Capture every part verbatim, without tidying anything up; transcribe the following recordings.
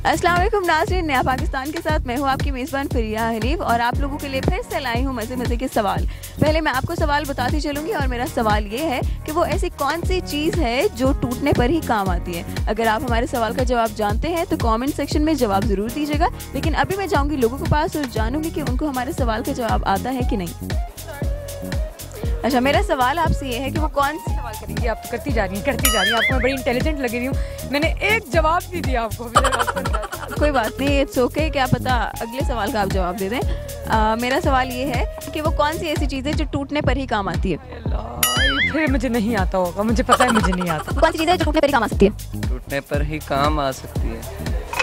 अस्सलाम वालेकुम नाज़रीन, नया पाकिस्तान के साथ मैं हूँ आपकी मेज़बान फरिया हनीफ और आप लोगों के लिए फिर से लाई हूँ मज़े मज़े के सवाल। पहले मैं आपको सवाल बताती चलूँगी और मेरा सवाल ये है कि वो ऐसी कौन सी चीज़ है जो टूटने पर ही काम आती है। अगर आप हमारे सवाल का जवाब जानते हैं तो कमेंट सेक्शन में जवाब ज़रूर दीजिएगा, लेकिन अभी मैं जाऊँगी लोगों के पास और जानूँगी कि उनको हमारे सवाल का जवाब आता है कि नहीं। अच्छा, मेरा सवाल आपसे ये है कि वो कौन सी सवाल करेंगी? आप तो करती जा रही हैं करती जा रही हैं आपको मैं बड़ी इंटेलिजेंट लग रही हूँ। मैंने एक जवाब भी दिया आपको। कोई बात नहीं, इट्स ओके, क्या पता अगले सवाल का आप जवाब दे दें। आ, मेरा सवाल ये है कि वो कौन सी ऐसी चीज़ है जो टूटने पर ही काम आती है। फिर मुझे नहीं आता होगा, मुझे पता है मुझे नहीं आता। कौन सी चीज़ है जो टूटने पर ही काम आ सकती है? टूटने पर ही काम आ सकती है।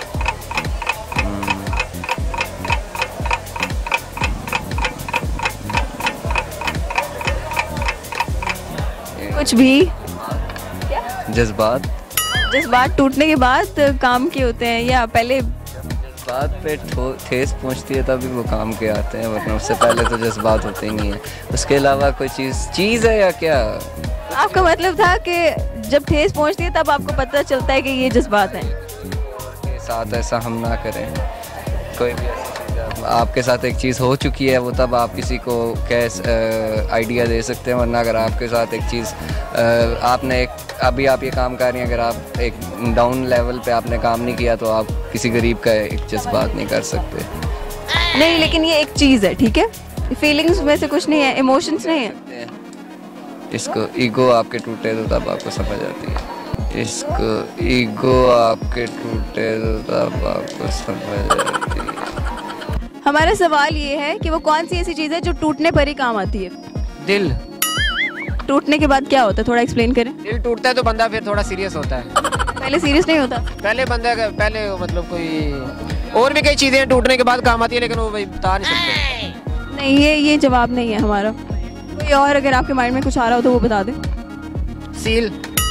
कुछ भी जज्बात जज्बात टूटने के बाद काम के होते हैं या पहले? जज्बात पे ठेस पहुंचती है तभी वो काम के आते हैं, वरना उससे पहले तो जज्बात होते ही नहीं है। उसके अलावा कोई चीज़ चीज़ है या क्या? आपका मतलब था कि जब ठेस पहुंचती है तब आपको पता चलता है कि ये जज्बात हैं। के साथ ऐसा हम ना करें। कोई भी ऐसी चीज़ आपके साथ एक चीज़ हो चुकी है वो तब आप किसी को कैस आइडिया दे सकते हैं, वरना अगर आपके साथ एक चीज़ आपने एक अभी आप ये काम कर रही हैं, अगर आप एक डाउन लेवल पे आपने काम नहीं किया तो आप किसी गरीब का एक जज्बात नहीं कर सकते। नहीं, लेकिन ये एक चीज़ है, ठीक है, फीलिंग्स में से कुछ नहीं है, इमोशंस नहीं है। इसको ईगो आपके टूटे तो तब आपको समझ आती है। इसको ईगो आपके टूटे तो तब आपको समझ आती है। हमारा सवाल ये है कि वो कौन सी ऐसी चीज़ है जो टूटने पर ही काम आती है। दिल। टूटने के बाद क्या होता है, थोड़ा एक्सप्लेन करें। दिल टूटता है तो बंदा फिर थोड़ा सीरियस होता है। पहले सीरियस नहीं होता? पहले बंदा पहले मतलब कोई और भी कई चीजें टूटने के बाद काम आती है, लेकिन वो भाई बता नहीं सकते। नहीं, ये ये जवाब नहीं है हमारा। कोई और अगर आपके माइंड में कुछ आ रहा हो तो वो बता दें। सील।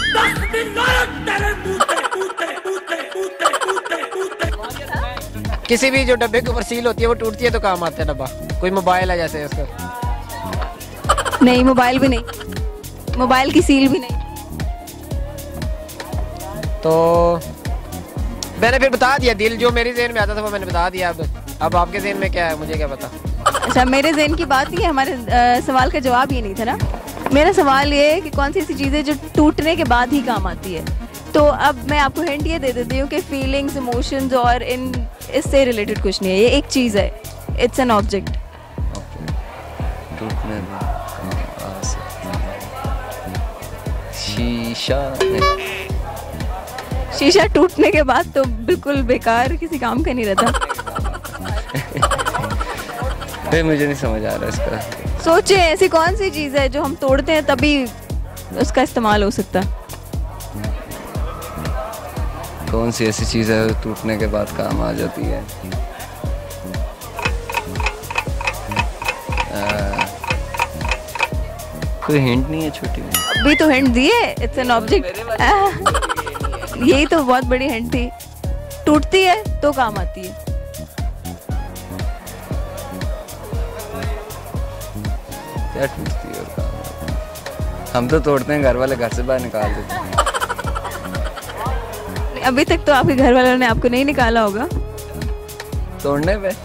किसी भी जो डब्बे के ऊपर सील होती है वो टूटती है तो काम आता है डब्बा। कोई मोबाइल है जैसे उसका। नहीं, मोबाइल भी नहीं, मोबाइल की सील भी नहीं। तो मैंने फिर बता दिया, दिल जो मेरे ज़हन में आता था वो मैंने बता दिया। अब अब आपके ज़हन में क्या है मुझे क्या पता। अच्छा, मेरे ज़हन की बात ही है, हमारे आ, सवाल का जवाब ये नहीं था ना। मेरा सवाल ये है कि कौन सी ऐसी चीज़ है जो टूटने के बाद ही काम आती है। तो अब मैं आपको हिंट ये दे देती हूँ कि फीलिंग्स, इमोशंस और इन इससे रिलेटेड कुछ नहीं है, ये एक चीज़ है, इट्स एन ऑब्जेक्ट। टूटने में काम आ सकती है। शीशा। शीशा टूटने के बाद तो बिल्कुल बेकार, किसी काम का नहीं रहता। फिर मुझे नहीं समझ आ रहा इसका। सोचे ऐसी कौन सी चीज़ है जो हम तोड़ते हैं तभी उसका इस्तेमाल हो सकता है। कौन सी ऐसी चीज़ है जो टूटने के बाद काम आ जाती है? आ, कोई हिंट नहीं है छोटी में? अभी तो हिंट दिए, इट्स एन ऑब्जेक्ट। यही तो बहुत बड़ी हिंट थी। टूटती है तो काम आती है। क्या टूटती है और काम आती है? हम तो तोड़ते हैं, घर वाले घर से बाहर निकाल देते हैं। अभी तक तो आपके घर वालों ने आपको नहीं निकाला होगा तोड़ने पे।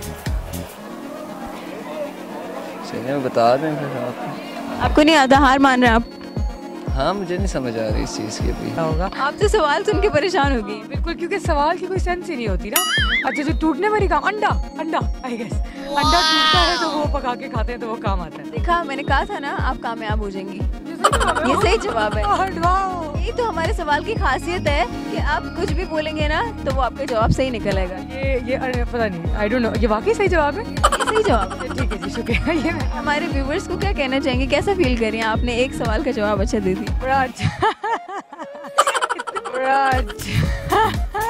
चलिए बता दें फिर आप। आपको नहीं आता, हार मान रहे हैं आप? हाँ, मुझे नहीं समझ आ रही इस चीज़ की अभी। होगा आपसे सवाल सुन के परेशान होगी। बिल्कुल, क्योंकि सवाल की कोई सेंस ही नहीं होती ना। अच्छा, जो टूटने वाली काम, अंडा अंडा आई गेस अंडा टूटता है तो वो पका के खाते हैं तो वो काम आता है। देखा, मैंने कहा था ना आप कामयाब हो जाएंगी। ये सही जवाब है। यही तो हमारे सवाल की खासियत है कि आप कुछ भी बोलेंगे ना तो वो आपका जवाब सही निकल आएगा। ये ये अरे पता नहीं, आई डोंट नो, ये वाकई सही जवाब है। ये सही जवाब है। ठीक है जी, शुक्रिया। ये हमारे व्यूवर्स को क्या कहना चाहेंगे, कैसा फील कर रही हैं? आपने एक सवाल का जवाब अच्छा दे दिया। बड़ा अच्छा बड़ा अच्छा।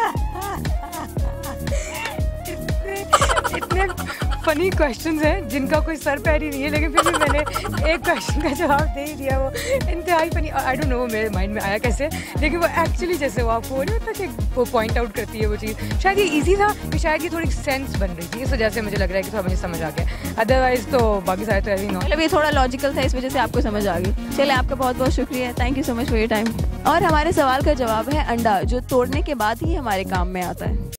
इतने फनी क्वेश्चंस हैं जिनका कोई सर पैर ही नहीं है, लेकिन फिर भी मैंने एक क्वेश्चन का जवाब दे ही दिया। वो इंतहाई फनी, आई डोंट नो वो मेरे माइंड में आया कैसे, लेकिन वो एक्चुअली जैसे वो आपको नहीं होता कि वो पॉइंट आउट करती है वो चीज़। शायद ये इजी था कि शायद ये थोड़ी सेंस बन रही थी, इस वजह से मुझे लग रहा है कि थोड़ा मुझे समझ आ गया। अदरवाइज तो बाकी सारे तो ऐसे ही नो, मतलब ये थोड़ा लॉजिकल था, इस वजह से आपको समझ आ गई। चलिए, आपका बहुत बहुत शुक्रिया, thank you so much for your time. और हमारे सवाल का जवाब है अंडा, जो तोड़ने के बाद ही हमारे काम में आता है।